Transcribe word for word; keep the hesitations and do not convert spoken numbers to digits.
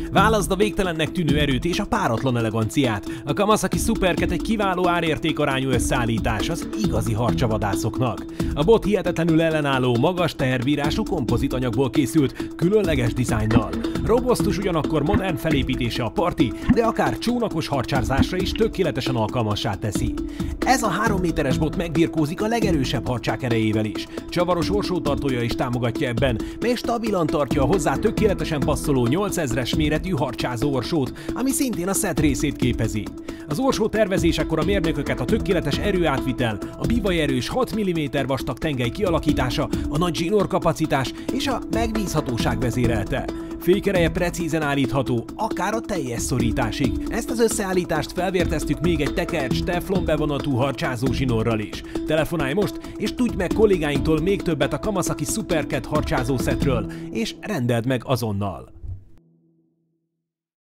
Válaszd a végtelennek tűnő erőt és a páratlan eleganciát. A Kawasaki Supercat egy kiváló árértékarányú összeállítás az igazi harcsavadászoknak. A bot hihetetlenül ellenálló, magas teherbírású kompozit anyagból készült, különleges dizájnnal. Robosztus, ugyanakkor modern felépítése a parti, de akár csónakos harcsárzásra is tökéletesen alkalmassá teszi. Ez a három méteres bot megbirkózik a legerősebb harcsák erejével is. Csavaros orsótartója is támogatja ebben, mely stabilan tartja a hozzá tökéletesen passzoló nyolcezres méretű harcsázó orsót, ami szintén a szett részét képezi. Az orsó tervezésekor a mérnököket a tökéletes erőátvitel, a bivajerős hat milliméter vastag tengely kialakítása, a nagy zsinórkapacitás és a megbízhatóság vezérelte. Fékereje precízen állítható, akár a teljes szorításig. Ezt az összeállítást felvérteztük még egy tekercs teflon bevonatú harcsázó zsinórral is. Telefonálj most, és tudj meg kollégáinktól még többet a Kawasaki Supercat harcsázó szettről, és rendeld meg azonnal!